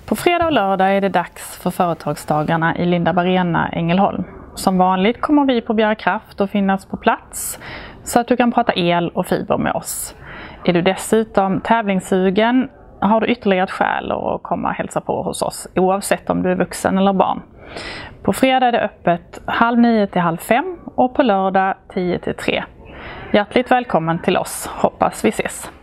På fredag och lördag är det dags för företagsdagarna i Lindab Arena, Ängelholm. Som vanligt kommer vi på Bjerre Kraft att finnas på plats så att du kan prata el och fiber med oss. Är du dessutom tävlingssugen har du ytterligare ett skäl att komma och hälsa på hos oss, oavsett om du är vuxen eller barn. På fredag är det öppet 4:30 till 4:30 och på lördag 10 till 3. Hjärtligt välkommen till oss, hoppas vi ses!